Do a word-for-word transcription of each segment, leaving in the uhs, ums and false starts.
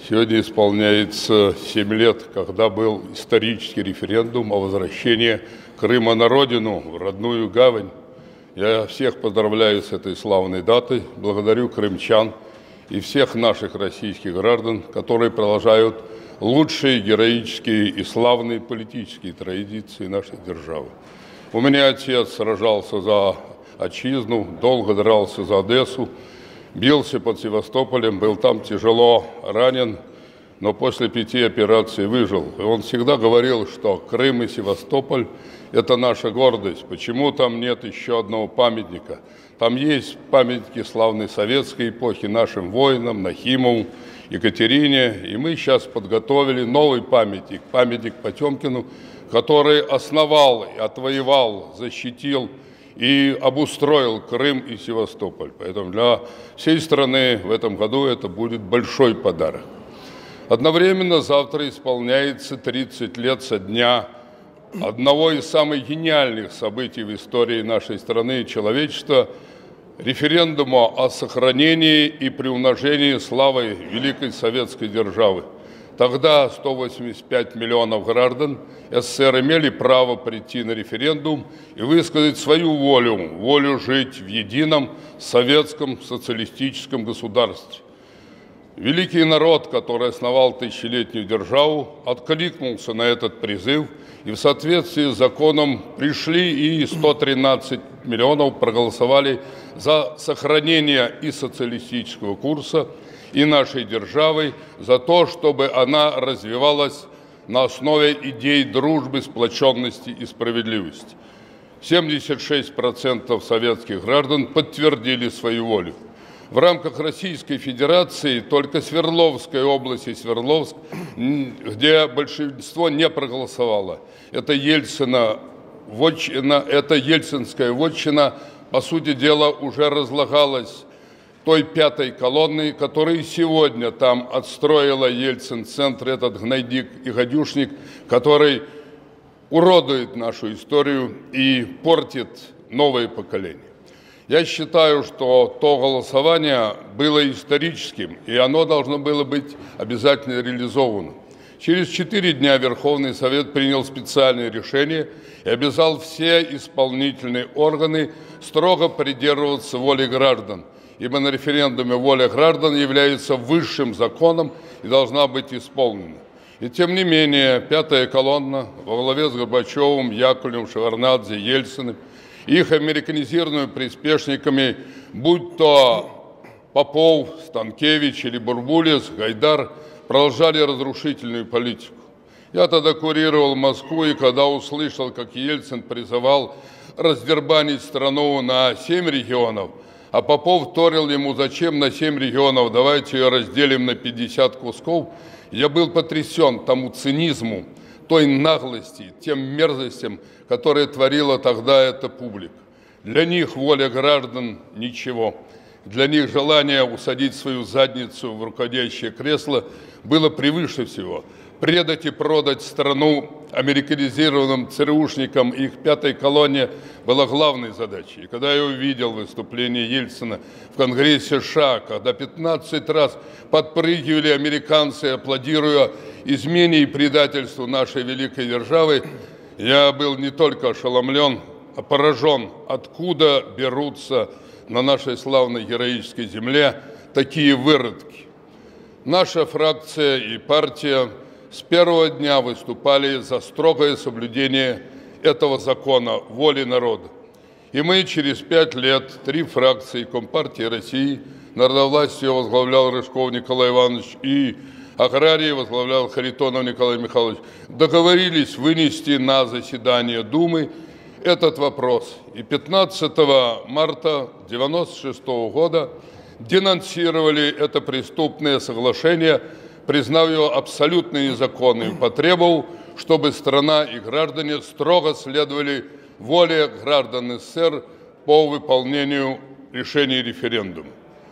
Сегодня исполняется семь лет, когда был исторический референдум о возвращении Крыма на родину, в родную гавань. Я всех поздравляю с этой славной датой, благодарю крымчан и всех наших российских граждан, которые продолжают лучшие героические и славные политические традиции нашей державы. У меня отец сражался за отчизну, долго дрался за Одессу, бился под Севастополем, был там тяжело ранен, но после пяти операций выжил. И он всегда говорил, что Крым и Севастополь – это наша гордость. Почему там нет еще одного памятника? Там есть памятники славной советской эпохи нашим воинам, Нахимову, Екатерине. И мы сейчас подготовили новый памятник, памятник Потемкину, который основал, отвоевал, защитил и обустроил Крым и Севастополь. Поэтому для всей страны в этом году это будет большой подарок. Одновременно завтра исполняется тридцать лет со дня одного из самых гениальных событий в истории нашей страны и человечества – референдума о сохранении и приумножении славы великой советской державы. Тогда сто восемьдесят пять миллионов граждан СССР имели право прийти на референдум и высказать свою волю, волю жить в едином советском социалистическом государстве. Великий народ, который основал тысячелетнюю державу, откликнулся на этот призыв, и в соответствии с законом пришли, и сто тринадцать миллионов проголосовали за сохранение и социалистического курса, и нашей державы, за то, чтобы она развивалась на основе идей дружбы, сплоченности и справедливости. семьдесят шесть процентов советских граждан подтвердили свою волю. В рамках Российской Федерации только Свердловская область и Свердловск, где большинство не проголосовало. Это Ельцина, вотчина, это ельцинская вотчина, по сути дела, уже разлагалась той пятой колонны, которую сегодня там отстроила Ельцин-центр, этот гнойник и гадюшник, который уродует нашу историю и портит новое поколение. Я считаю, что то голосование было историческим, и оно должно было быть обязательно реализовано. Через четыре дня Верховный Совет принял специальное решение и обязал все исполнительные органы строго придерживаться воли граждан, ибо на референдуме воля граждан является высшим законом и должна быть исполнена. И тем не менее, пятая колонна во главе с Горбачевым, Яковлевым, Шеварднадзе, Ельциным, их американизированными приспешниками, будь то Попов, Станкевич или Бурбулис, Гайдар, продолжали разрушительную политику. Я тогда курировал Москву, и когда услышал, как Ельцин призывал раздербанить страну на семь регионов, а Попов вторил ему, зачем на семь регионов, давайте ее разделим на пятьдесят кусков, я был потрясен тому цинизму, той наглости, тем мерзостям, которые творила тогда эта публика. Для них воля граждан – ничего. Для них желание усадить свою задницу в руководящее кресло было превыше всего. Предать и продать страну американизированным ЦРУшникам и их пятой колонне была главной задачей. И когда я увидел выступление Ельцина в Конгрессе США, когда пятнадцать раз подпрыгивали американцы, аплодируя измене и предательству нашей великой державы, я был не только ошеломлен, а поражен, откуда берутся на нашей славной героической земле такие выродки. Наша фракция и партия с первого дня выступали за строгое соблюдение этого закона, воли народа. И мы через пять лет, три фракции Компартии России, народовластие возглавлял Рыжков Николай Иванович и аграрии возглавлял Харитонов Николай Михайлович, договорились вынести на заседание Думы этот вопрос. И пятнадцатого марта тысяча девятьсот девяносто шестого года денонсировали это преступное соглашение, признав его абсолютно незаконным, потребовал, чтобы страна и граждане строго следовали воле граждан СССР по выполнению решений референдума.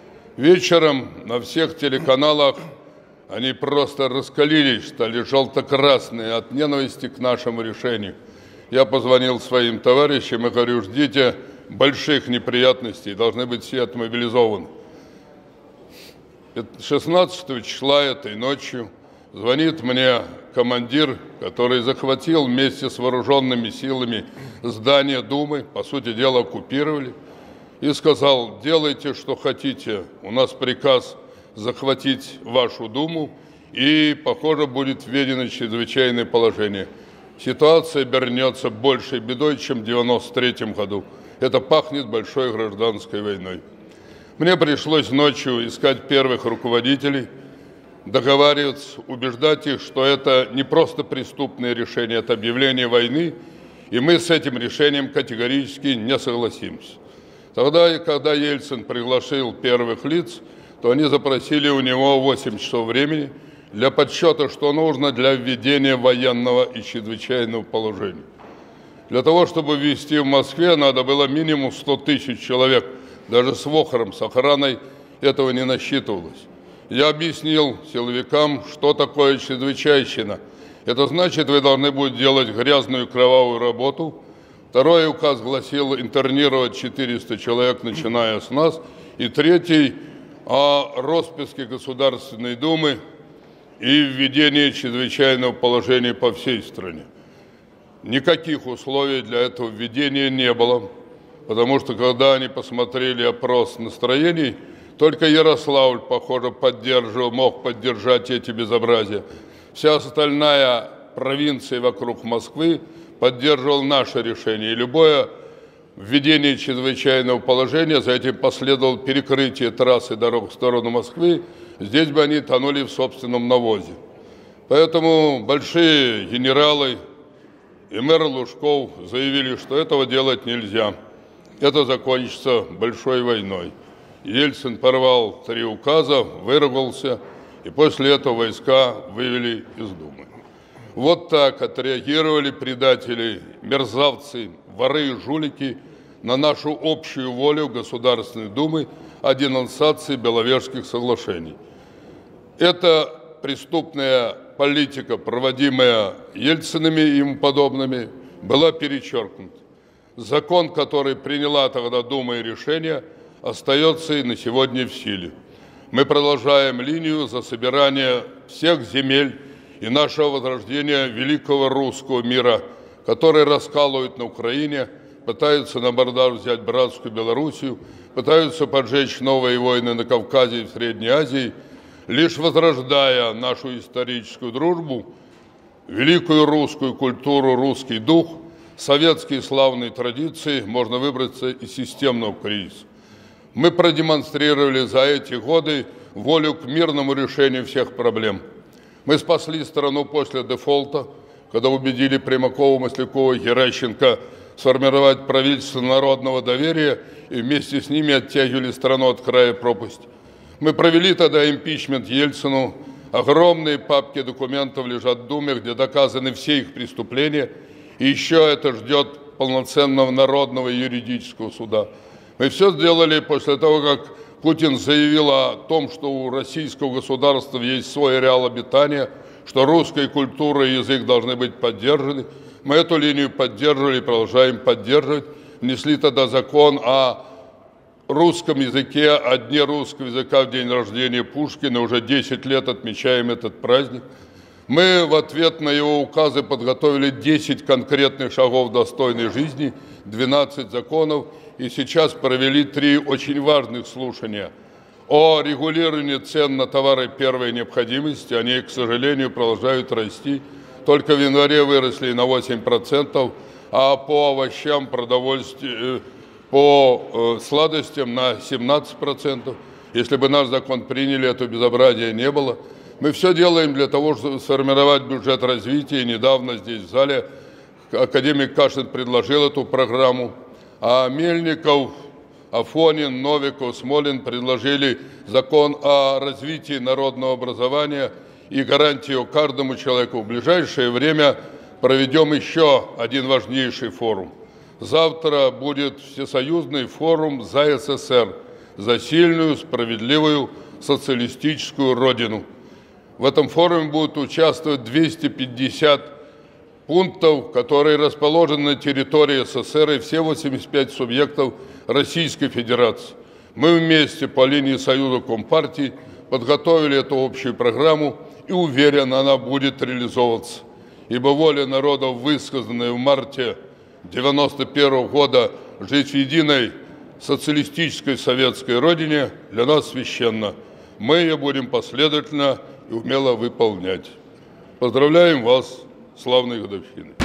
Вечером на всех телеканалах они просто раскалились, стали желто-красные от ненависти к нашему решению. Я позвонил своим товарищам и говорю, ждите больших неприятностей, должны быть все отмобилизованы. шестнадцатого числа этой ночью звонит мне командир, который захватил вместе с вооруженными силами здание Думы, по сути дела оккупировали, и сказал: делайте, что хотите, у нас приказ захватить вашу Думу, и, похоже, будет введено чрезвычайное положение. Ситуация обернется большей бедой, чем в девяносто третьем году. Это пахнет большой гражданской войной. Мне пришлось ночью искать первых руководителей, договариваться, убеждать их, что это не просто преступное решение, это объявление войны, и мы с этим решением категорически не согласимся. Тогда, и когда Ельцин пригласил первых лиц, то они запросили у него восемь часов времени для подсчета, что нужно для введения военного и чрезвычайного положения. Для того, чтобы ввести в Москве, надо было минимум сто тысяч человек. Даже с ВОХРом, с охраной этого не насчитывалось. Я объяснил силовикам, что такое чрезвычайщина. Это значит, вы должны будете делать грязную кровавую работу. Второй указ гласил интернировать четыреста человек, начиная с нас. И третий о распуске Государственной Думы и введении чрезвычайного положения по всей стране. Никаких условий для этого введения не было, потому что когда они посмотрели опрос настроений, только Ярославль, похоже, поддерживал, мог поддержать эти безобразия. Вся остальная провинция вокруг Москвы поддерживала наше решение. И любое введение чрезвычайного положения, за этим последовало перекрытие трасс и дорог в сторону Москвы, здесь бы они тонули в собственном навозе. Поэтому большие генералы и мэр Лужков заявили, что этого делать нельзя. Это закончится большой войной. Ельцин порвал три указа, выругался, и после этого войска вывели из Думы. Вот так отреагировали предатели, мерзавцы, воры и жулики на нашу общую волю Государственной Думы о денонсации Беловежских соглашений. Это преступная политика, проводимая Ельцинами и ему подобными, была перечеркнута. Закон, который приняла тогда Дума и решение, остается и на сегодня в силе. Мы продолжаем линию за собирание всех земель и нашего возрождения великого русского мира, который раскалывают на Украине, пытаются на абордаж взять братскую Белоруссию, пытаются поджечь новые войны на Кавказе и в Средней Азии, лишь возрождая нашу историческую дружбу, великую русскую культуру, русский дух, советские славные традиции, можно выбраться из системного кризиса. Мы продемонстрировали за эти годы волю к мирному решению всех проблем. Мы спасли страну после дефолта, когда убедили Примакова, Маслякова, Геращенко сформировать правительство народного доверия и вместе с ними оттягивали страну от края пропасти. Мы провели тогда импичмент Ельцину. Огромные папки документов лежат в Думе, где доказаны все их преступления. И еще это ждет полноценного народного и юридического суда. Мы все сделали после того, как Путин заявил о том, что у российского государства есть свой ареал обитания, что русская культура и язык должны быть поддержаны. Мы эту линию поддерживали и продолжаем поддерживать. Внесли тогда закон о русском языке, о дне русского языка в день рождения Пушкина. Уже десять лет отмечаем этот праздник. Мы в ответ на его указы подготовили десять конкретных шагов достойной жизни, двенадцать законов, и сейчас провели три очень важных слушания о регулировании цен на товары первой необходимости. Они, к сожалению, продолжают расти. Только в январе выросли на восемь процентов, а по овощам, продовольствию, по сладостям на семнадцать процентов. Если бы наш закон приняли, этого безобразия не было. Мы все делаем для того, чтобы сформировать бюджет развития. Недавно здесь в зале академик Кашин предложил эту программу, а Мельников, Афонин, Новиков, Смолин предложили закон о развитии народного образования и гарантию каждому человеку. В ближайшее время проведем еще один важнейший форум. Завтра будет всесоюзный форум за СССР, за сильную, справедливую социалистическую родину. В этом форуме будут участвовать двести пятьдесят пунктов, которые расположены на территории СССР, и все восемьдесят пять субъектов Российской Федерации. Мы вместе по линии Союза Компартии подготовили эту общую программу, и уверен, она будет реализовываться. Ибо воля народов, высказанная в марте девяносто первого года, жить в единой социалистической советской родине, для нас священна. Мы ее будем последовательно и умело выполнять. Поздравляем вас с славной годовщиной.